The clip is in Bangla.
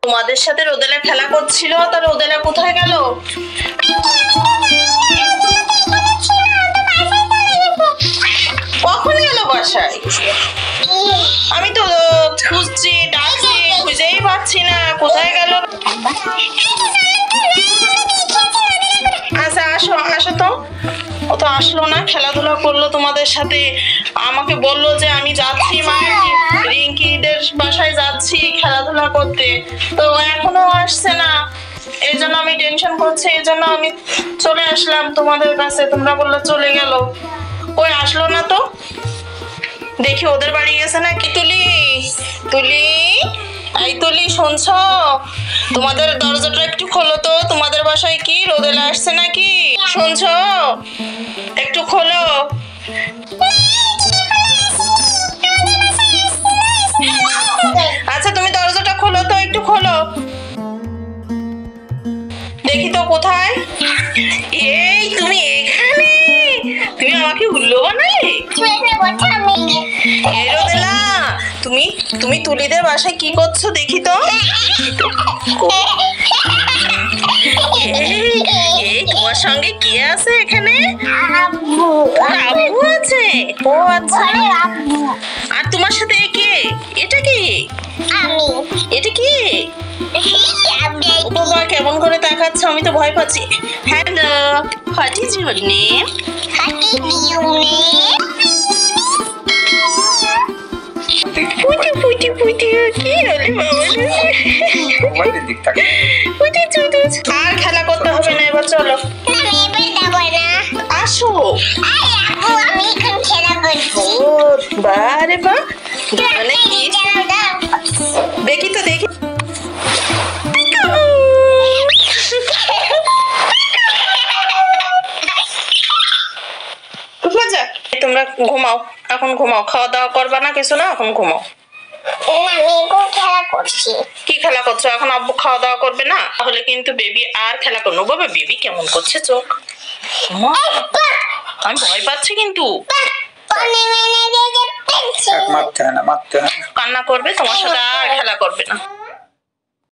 তোমাদের সাথে রোদেলা খেলা করছিল, তার রোদেলা কোথায় গেল? কখন গেল বাসায়? আমি তো খুঁজছি, ডাকছি, খুঁজেই পাচ্ছি না, কোথায় গেল? আচ্ছা আসো আসো তো। ও তো আসলো না, খেলাধুলা করলো তোমাদের সাথে, আমাকে বললো যে আমি যাচ্ছি মা, রিঙ্কিদের বাসায় যাচ্ছি খেলাধুলা করতে, তো এখনো আসছে না। এই জন্য আমি টেনশন করছি, এই জন্য আমি চলে আসলাম তোমাদের কাছে। তোমরা বললে চলে গেল, ওই আসলো না তো। দেখি ওদের বাড়ি গেছে না কি। তুলি তুলি, এই তুলি শুনছ? তোমাদের দরজাটা একটু খোলো তো, তোমাদের বাসায় কি রোদেলা আসছে নাকি? শুনছ? একটু খোলো। আচ্ছা তুমি দরজাটা খোলো তো, একটু খোলো, দেখি তো কোথায়। এই তুমি এখানে, তুমি আমাকে উল্লু বানালে। এই রোদেলা, তুমি তুমি তুলিদের বাসায় কি করছো দেখি তো। এই তোমার সঙ্গে কে আছে এখানে? আব্বু আছে? ও আচ্ছা। আর তোমার সাথে কে? এটা কি? এটা কি? বাবা কেমন করে তাকাচ্ছ, আমি তো ভয় পাচ্ছি। Hello, what is your name? Puti Puti পুটি, কি হলো বাবা? আর খেলা করতে হবে না, এবার চলো। আসো। ও বারে বা, দেখি তো দেখি। তোমরা ঘুমাও, এখন ঘুমাও, খাওয়া দাওয়া করবা না কিছু না, এখন ঘুমাও। কি খেলা করছো এখন? আব্বু খাওয়া দাওয়া করবে না, তাহলে কিন্তু বেবি আর খেলা করবো। বাবা বেবি কেমন করছে চোখ, আমি ভয় পাচ্ছি কিন্তু। কান্না করবে, তোমার সাথে আর খেলা করবে না।